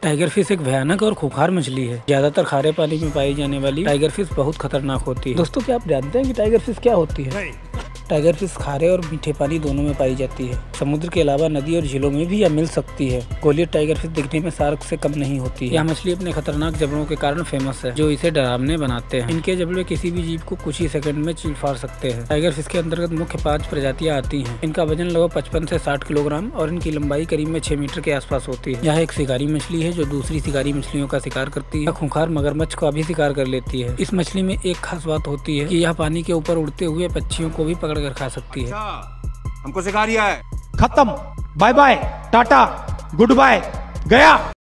Tiger fish एक भयानक और खूंखार मछली है। ज्यादातर खारे पानी में पाई जाने वाली टाइगर फिश बहुत खतरनाक होती है। दोस्तों, क्या आप जानते हैं कि टाइगर फिश क्या होती है? टाइगर फिश खारे और मीठे पानी दोनों में पाई जाती है। समुद्र के अलावा नदी और झीलों में भी यह मिल सकती है। गोलियत टाइगर फिश दिखने में शार्क से कम नहीं होती है। यह मछली अपने खतरनाक जबड़ों के कारण फेमस है, जो इसे डरावने बनाते हैं। इनके जबड़े किसी भी जीव को कुछ ही सेकंड में चीर फाड़ सकते हैं। टाइगर फिश के अंतर्गत मुख्य 5 प्रजातियां आती हैं। इनका वजन लगभग 55 से 60 किलोग्राम और इनकी लंबाई करीब में 6 मीटर के आसपास होती है। यह एक शिकारी मछली है जो दूसरी शिकारी मछलियों का शिकार करती है। खूंखार मगरमच्छ का भी शिकार कर लेती है। इस मछली में एक खास बात होती है कि यह पानी के ऊपर उड़ते हुए पक्षियों को भी पकड़ कर खा सकती है। हमको सिखा रिया है। खत्म, bye bye, tata, good bye, गया।